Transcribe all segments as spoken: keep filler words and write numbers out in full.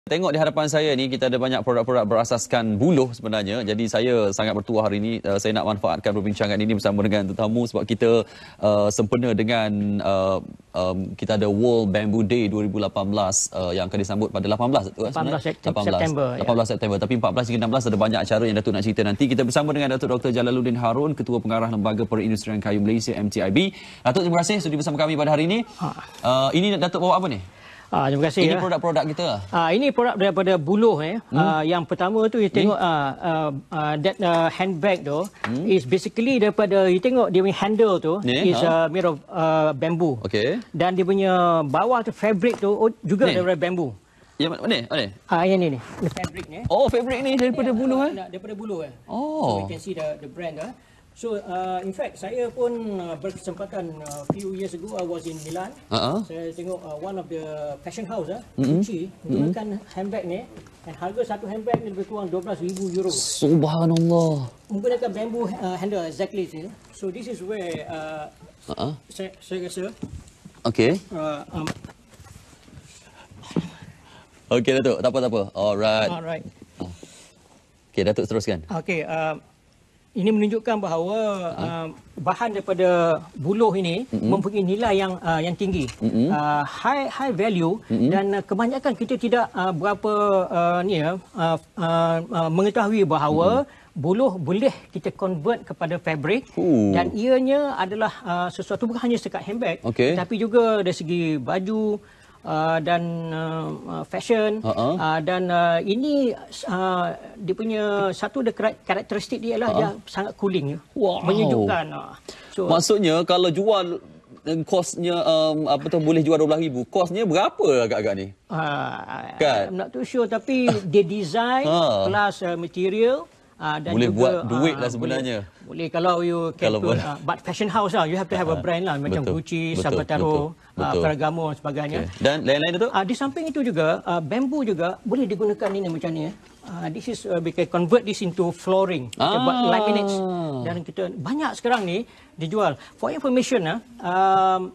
Tengok di hadapan saya ni kita ada banyak produk-produk berasaskan buluh sebenarnya. Jadi saya sangat bertuah hari ini. Uh, saya nak manfaatkan perbincangan ini bersama dengan tetamu sebab kita uh, sempena dengan uh, um, kita ada World Bamboo Day dua ribu lapan belas uh, yang akan disambut pada lapan belas tu kan? lapan belas September. lapan belas September. Tapi empat belas hingga enam belas ada banyak acara yang Datuk nak cerita nanti. Kita bersama dengan Datuk Doktor Jalaluddin Harun, Ketua Pengarah Lembaga Perindustrian Kayu Malaysia M T I B. Datuk, terima kasih sudi bersama kami pada hari ini. Uh, ini Datuk bawa apa ni? Ah, terima kasih. Ini ya. produk-produk kita. Ah, ini produk daripada buluh eh. Hmm. Ah, yang pertama tu you tengok ah uh, uh, that uh, handbag tu hmm. is basically daripada you tengok dia punya handle tu ni, is ha? uh, made of uh, bamboo. Okey. Dan dia punya bawah tu fabric tu oh, juga ni. Daripada bambu. Yang mana? Mana? Ah, yang ni ni. The fabric ni. Oh, fabric ni daripada yeah, buluh eh. Daripada buluh eh. Oh. So you can see the the brand ah. So, uh, in fact, saya pun uh, berkesempatan a uh, few years ago, I was in Milan. Uh-huh. Saya tengok uh, one of the fashion house, uh, mm-hmm. Gucci, menggunakan mm-hmm. handbag ni. Dan harga satu handbag ni lebih kurang dua belas ribu euro. Subhanallah. Menggunakan bamboo uh, handle, exactly. So, this is where uh, uh-huh. saya, saya rasa... Okay. Uh, um, okay, Datuk. Tak apa, tak apa. Alright. Alright. Okay, Datuk teruskan. Okay. Uh, Ini menunjukkan bahawa uh, bahan daripada buluh ini mm-hmm. mempunyai nilai yang uh, yang tinggi, mm-hmm. uh, high high value mm-hmm. dan uh, kebanyakan kita tidak uh, berapa uh, ni uh, uh, uh, mengetahui bahawa mm-hmm. buluh boleh kita convert kepada fabric Ooh. Dan ianya adalah uh, sesuatu bukan hanya sekat handbag, okay. tapi juga dari segi baju. Uh, dan uh, fashion uh-huh. uh, dan uh, ini uh, dia punya satu karakteristik dia ialah uh-huh. dia sangat cooling, wow. menyejukkan. Uh. So, maksudnya kalau jual kosnya um, apa tu boleh jual dua belas ribu, kosnya berapa agak-agak ni? Uh, kan? I'm not too sure, tapi dia design uh. plus uh, material. Uh, dan boleh juga, buat duit uh, lah sebenarnya. Boleh, boleh kalau you can kalau put, uh, but fashion house lah, you have to have a brand lah, macam betul, Gucci, Salvatore, uh, Ferragamo dan sebagainya. Okay. Dan lain-lain itu? Uh, di samping itu juga, uh, bambu juga boleh digunakan ini macam ni. Uh, this is uh, we can convert this into flooring. Kita ah. buat laminates dan kita banyak sekarang ni dijual. For information, uh, um,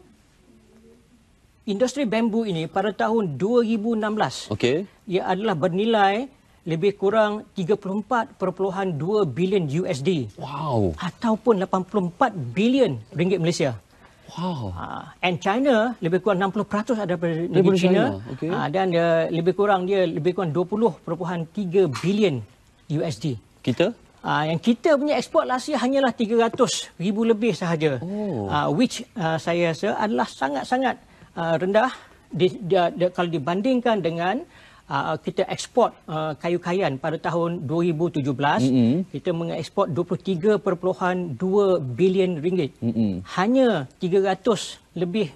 industri bambu ini pada tahun dua ribu enam belas, okay. ia adalah bernilai lebih kurang tiga puluh empat perpuluhan dua bilion U S D. Wow. Ataupun lapan puluh empat bilion ringgit Malaysia. Wow. Uh, and China lebih kurang enam puluh peratus ada dari negeri China. Okay. Uh, dan uh, lebih kurang dia lebih kurang dua puluh perpuluhan tiga bilion U S D. Kita? Uh, yang kita punya ekspor last year hanyalah tiga ratus ribu lebih sahaja. Oh. Uh, which uh, saya rasa adalah sangat-sangat uh, rendah di, di, di, kalau dibandingkan dengan Uh, kita ekspor uh, kayu kayan pada tahun dua ribu tujuh belas, mm-hmm. kita mengekspor dua puluh tiga perpuluhan dua bilion ringgit. Mm-hmm. Hanya tiga ratus lebih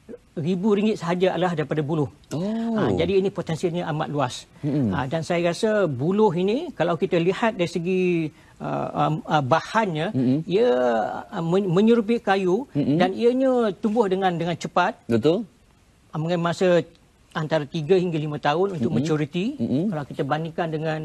ribu ringgit sahaja adalah daripada buluh. Oh. Uh, jadi ini potensinya amat luas. Mm-hmm. Uh, dan saya rasa buluh ini kalau kita lihat dari segi uh, um, uh, bahannya, mm-hmm. ia uh, menyerupi kayu, mm-hmm. dan ianya tumbuh dengan dengan cepat. Betul. Uh, mengenai masa antara tiga hingga lima tahun untuk mm-hmm. maturity. Mm-hmm. Kalau kita bandingkan dengan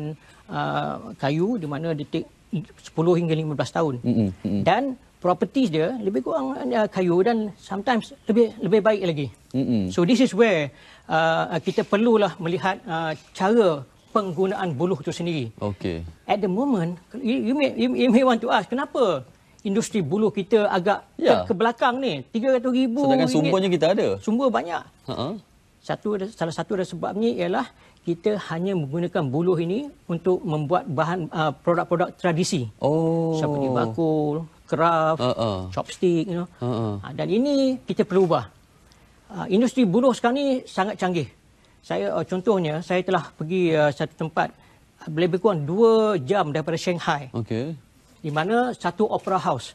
uh, kayu di mana dia take sepuluh hingga lima belas tahun. Mm-hmm. Dan properties dia lebih kurang uh, kayu dan sometimes lebih lebih baik lagi. Mm-hmm. So this is where uh, kita perlulah melihat uh, cara penggunaan buluh itu sendiri. Okay. At the moment, you, you, may, you, you may want to ask, kenapa industri buluh kita agak yeah. ke, ke belakang ni? tiga ratus ribu sedangkan sumbernya kita ada. Sumber banyak. Uh-huh. Satu salah satu dari sebabnya ialah kita hanya menggunakan buluh ini untuk membuat bahan uh, produk-produk tradisi. Oh. Seperti bakul, craft, uh-uh. chopstick, you know. Uh-uh. Uh, dan ini kita perlu ubah. Uh, industri buluh sekarang ni sangat canggih. Saya uh, contohnya saya telah pergi uh, satu tempat uh, lebih kurang dua jam daripada Shanghai. Okey. Di mana satu opera house,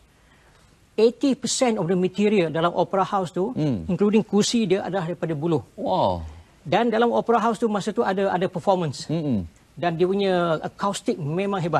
eighty percent of the material dalam opera house tu, hmm. including kursi dia adalah daripada buluh. Wow. Dan dalam opera house tu masa tu ada ada performance. Hmm. Dan dia punya acoustic memang hebat.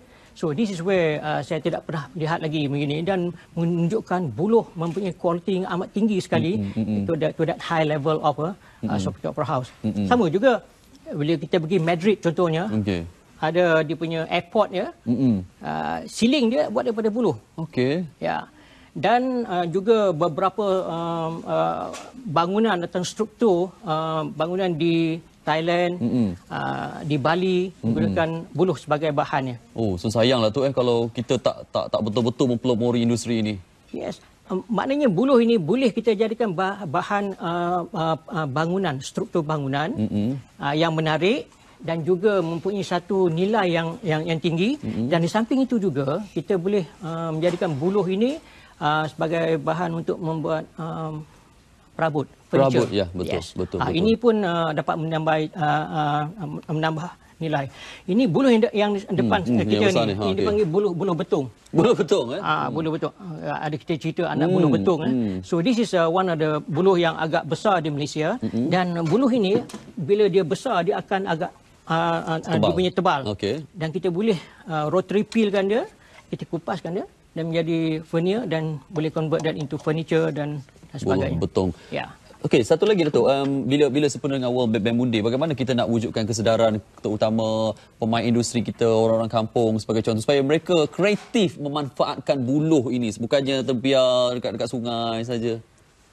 So this is where uh, saya tidak pernah lihat lagi begini dan menunjukkan buluh mempunyai kualiti yang amat tinggi sekali hmm. Hmm. to that to that high level of a hmm. uh, seperti opera house. Hmm. Sama juga bila kita pergi Madrid contohnya. Okay. Ada dia punya airport ya. Hmm. Uh, ceiling dia buat daripada buluh. Okey. Ya. Dan uh, juga beberapa um, uh, bangunan atau struktur uh, bangunan di Thailand, mm-hmm. uh, di Bali mm-hmm. menggunakan buluh sebagai bahannya. Oh, so sayanglah tu eh kalau kita tak tak tak betul-betul mempelopori industri ini. Yes. Um, maknanya buluh ini boleh kita jadikan bahan uh, uh, uh, bangunan, struktur bangunan mm-hmm. uh, yang menarik dan juga mempunyai satu nilai yang yang yang tinggi mm-hmm. dan di samping itu juga kita boleh uh, menjadikan buluh ini uh, sebagai bahan untuk membuat um, perabot. Perabot, ya, betul, yes. betul, uh, betul. Ini pun uh, dapat menambah uh, uh, menambah nilai. Ini buluh yang, de- yang depan hmm, hmm, kita yang ni, ha, ini okay. dipanggil buluh buluh betung. Buluh betung, eh? Ah, hmm. buluh betung. Uh, ada kita cerita anak hmm, buluh betung. Eh. Hmm. So this is uh, one of the buluh yang agak besar di Malaysia hmm. dan buluh ini bila dia besar dia akan agak uh, uh, tebal. dia punya tebal. Okay. Dan kita boleh uh, rotary peelkan dia, kita kupaskan dia dan menjadi veneer dan boleh convert that into furniture dan, dan sebagainya. Buluh betung. Ya. Okey, satu lagi Datuk, um, bila bila sempena dengan World Bamboo Day, bagaimana kita nak wujudkan kesedaran terutama pemain industri kita, orang-orang kampung sebagai contoh supaya mereka kreatif memanfaatkan buluh ini, bukannya terbiar dekat dekat sungai saja.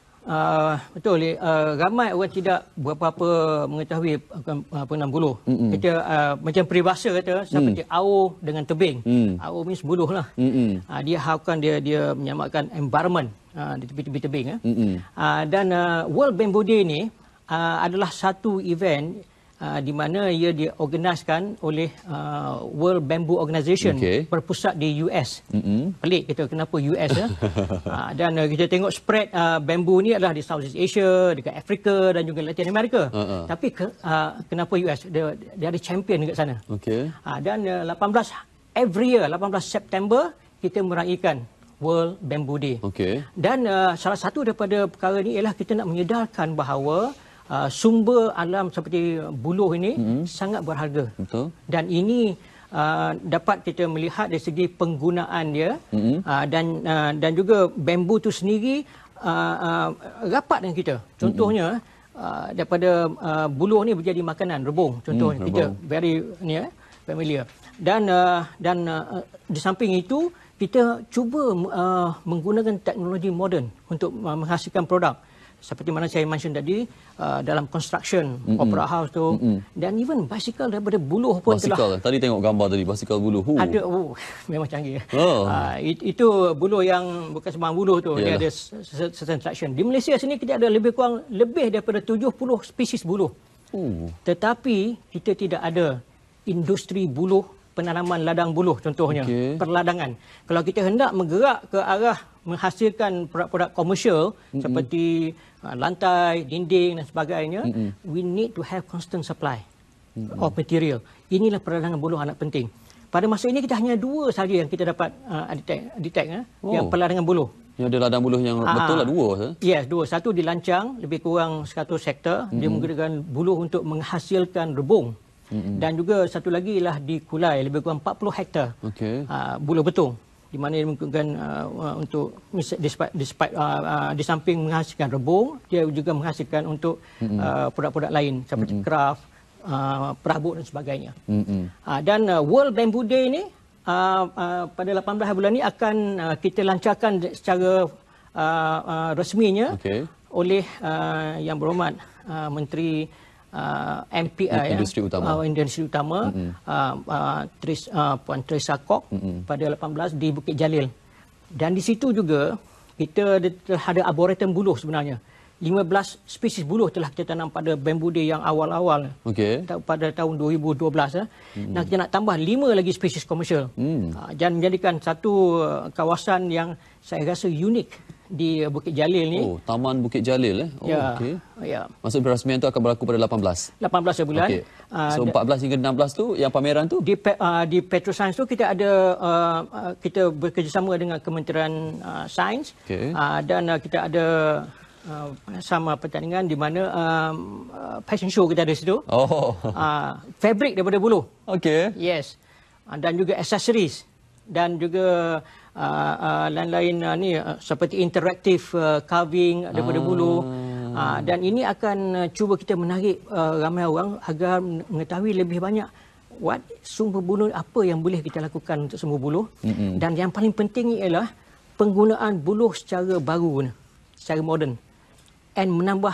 Uh, betul, uh, ramai orang tidak berapa-apa mengetahui uh, penggunaan buluh. Mm-mm. Kita uh, macam peribahasa kata seperti mm. aur dengan tebing. Mm. Aur means buluh lah. Uh, dia harapkan dia dia menyamakan environment uh, di tepi-tepi tebing. Eh. Uh, dan uh, World Bamboo Day ni uh, adalah satu event uh, di mana ia diorganiskan oleh uh, World Bamboo Organization okay. berpusat di U S. Mm-hmm. Pelik kita kenapa U S ya. uh, dan uh, kita tengok spread uh, bambu ni adalah di Southeast Asia, dekat Afrika dan juga Latin America. Uh-uh. Tapi ke, uh, kenapa U S? Dia, dia ada champion dekat sana. Okay. Uh, dan uh, lapan belas every year lapan belas September kita meraihkan World Bamboo Day. Okay. Dan uh, salah satu daripada perkara ni ialah kita nak menyedarkan bahawa Uh, sumber alam seperti buluh ini mm-hmm. sangat berharga. Betul. Dan ini uh, dapat kita melihat dari segi penggunaan dia mm-hmm. uh, dan uh, dan juga bambu itu sendiri uh, uh, rapat dengan kita. Contohnya mm-hmm. uh, daripada uh, buluh ni menjadi makanan rebung. Contohnya mm, kita very ni eh, familiar. Dan uh, dan uh, di samping itu kita cuba uh, menggunakan teknologi moden untuk uh, menghasilkan produk. Seperti mana saya mention tadi uh, dalam construction, mm-hmm. opera house tu mm-hmm. dan even basikal daripada buluh pun basikal, telah. Tadi tengok gambar tadi basikal buluh. Huh. Ada, oh, memang canggih. Oh. Uh, itu buluh yang bukan sembarang buluh tu, yalah. Dia ada certain traction. Di Malaysia sini kita ada lebih kurang lebih daripada tujuh puluh spesies buluh. Uh. Tetapi kita tidak ada industri buluh, penanaman ladang buluh contohnya, okay. perladangan. Kalau kita hendak bergerak ke arah menghasilkan produk-produk komersial mm-hmm. seperti uh, lantai, dinding dan sebagainya, mm-hmm. we need to have constant supply mm-hmm. of material. Inilah perladangan buluh anak penting. Pada masa ini kita hanya dua saja yang kita dapat uh, detect, detect eh, oh. yang perladangan buluh. Yang ada ladang buluh yang Aa, betul lah dua. Eh? Yes, dua. Satu di Lancang, lebih kurang seratus hektar. Mm-hmm. Dia menggunakan buluh untuk menghasilkan rebung. Mm-hmm. Dan juga satu lagi ialah di Kulai, lebih kurang empat puluh hektar okay. uh, buluh betung. Di mana dia menggunakan uh, untuk despite, despite uh, uh, di samping menghasilkan rebung, dia juga menghasilkan untuk mm-hmm. uh, produk-produk lain seperti mm-hmm. kraft, uh, perabot dan sebagainya. Mm-hmm. Uh, dan uh, World Bamboo Day ni uh, uh, pada lapan belas bulan ni akan uh, kita lancarkan secara uh, uh, resminya okay. oleh uh, Yang Berhormat uh, Menteri Uh, M P I industri ya, utama, uh, industri utama mm-hmm. uh, uh, Tris, uh, Puan Teresa Kok mm-hmm. pada lapan belas di Bukit Jalil. Dan di situ juga kita ada arboretum buluh sebenarnya. lima belas spesies buluh telah kita tanam pada Bamboo Day yang awal-awal okay. pada tahun dua ribu dua belas. Mm-hmm. Dan kita nak tambah lima lagi spesies komersial mm. uh, dan menjadikan satu uh, kawasan yang saya rasa unik di Bukit Jalil ni. Oh, Taman Bukit Jalil eh. Oh, ya. okey. Ya. Maksud perasmian tu akan berlaku pada lapan belas. lapan belas bulan. Okay. So uh, empat belas hingga enam belas tu yang pameran tu di uh, di Petroscience tu kita ada uh, uh, kita bekerjasama dengan Kementerian uh, Sains okay. uh, dan uh, kita ada uh, sama pertandingan di mana um, uh, fashion show kita ada situ. Oh. Uh, fabric daripada buluh. Okey. Yes. Uh, dan juga accessories dan juga Uh, uh, lain-lain uh, ni uh, seperti interaktif uh, carving daripada ah. buluh uh, dan ini akan uh, cuba kita menarik uh, ramai orang agar mengetahui lebih banyak what sumber buluh apa yang boleh kita lakukan untuk sumber buluh mm-hmm. dan yang paling penting ialah penggunaan buluh secara baru, secara moden and menambah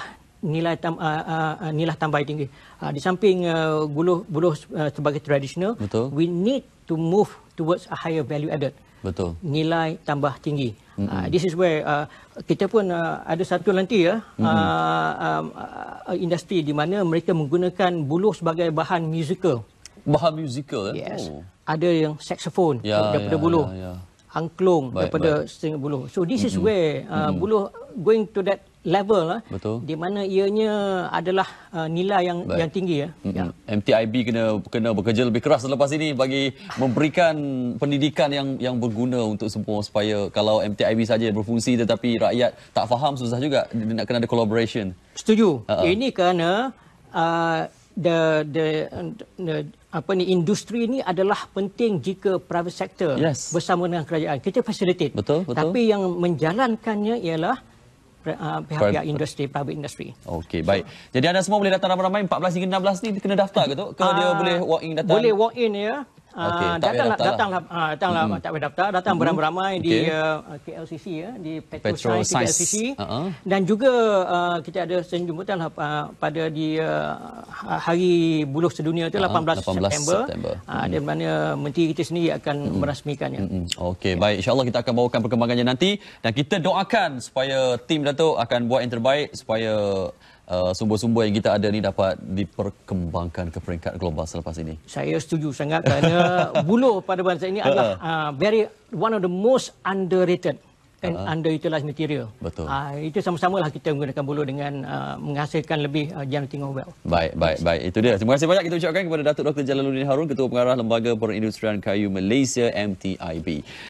nilai tam, uh, uh, nilai tambah tinggi. Uh, di samping uh, buluh buluh uh, sebagai tradisional, betul, we need to move towards a higher value added. Betul. Nilai tambah tinggi. Mm-hmm. Uh, this is where uh, kita pun uh, ada satu nanti ya, mm-hmm. uh, um, uh, industri di mana mereka menggunakan buluh sebagai bahan musical. Bahan musical? Eh? Yes. Oh. Ada yang saxophone ya, daripada ya, buluh. Ya, ya. Angklung baik, daripada baik. string buluh. So this mm-hmm. is where uh, mm-hmm. buluh going to that level lah, di mana ianya adalah uh, nilai yang baik. yang tinggi ya. Mm-hmm. ya. M T I B kena kena bekerja lebih keras selepas ini bagi memberikan pendidikan yang yang berguna untuk semua, supaya kalau M T I B saja berfungsi tetapi rakyat tak faham, susah juga. Nak kena ada collaboration. Setuju. Uh-uh. Ini kerana uh, the, the the apa ni industri ini adalah penting jika private sector yes. bersama dengan kerajaan. Kita facilitate. Betul, betul. Tapi yang menjalankannya ialah Uh, pihak-pihak industri, private industry. Okey, baik. So, jadi anda semua boleh datang ramai-ramai empat belas hingga enam belas ni kena daftar ke tu? Ke uh, dia boleh walk in datang? Boleh walk in ya. Okay, uh, datanglah datanglah uh, datanglah mm-hmm. tak payah daftar, datang mm-hmm. beramai-ramai okay. di uh, K L C C ya, di Petro Science K L C C. Uh-huh. Dan juga uh, kita ada jemputan uh, pada di uh, Hari Buluh Sedunia itu uh-huh. lapan belas September. Uh, mm-hmm. Di mana menteri kita sendiri akan mm-hmm. merasmikannya. Mm-hmm. Okey, baik, insya-Allah kita akan bawakan perkembangannya nanti, dan kita doakan supaya tim Datuk akan buat yang terbaik supaya Uh, sumber-sumber yang kita ada ni dapat diperkembangkan ke peringkat global selepas ini. Saya setuju sangat kerana buluh pada bangsa ini adalah uh, very one of the most underrated and uh-huh. underutilized material. Betul. Uh, itu sama-samalah kita menggunakan buluh dengan uh, menghasilkan lebih uh, Generating Wealth. Baik, baik, baik. Itu dia. Terima kasih banyak kita ucapkan kepada Datuk Doktor Jalaluddin Harun, Ketua Pengarah Lembaga Perindustrian Kayu Malaysia M T I B.